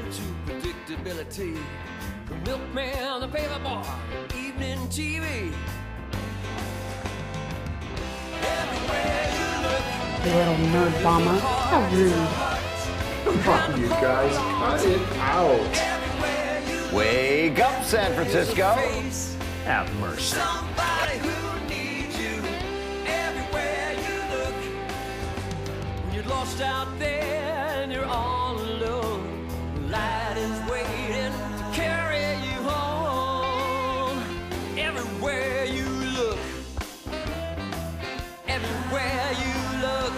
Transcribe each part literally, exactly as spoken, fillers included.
to predictability. The milkman, the paperboy, evening T V. Everywhere you look, You little nerd bomber. How rude. Come on, you guys, cut it out. Wake up, San Francisco. Have mercy. Somebody who needs you. Everywhere you look. When you're lost out there and you're all alone, the light is waiting to carry you home. Everywhere you look. Everywhere you look.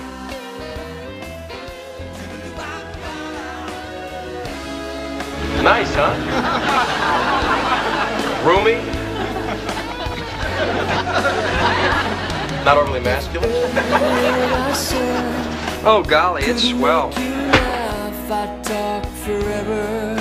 Nice, huh? Roomy? Not overly masculine? Oh golly, it's swell. I talk forever.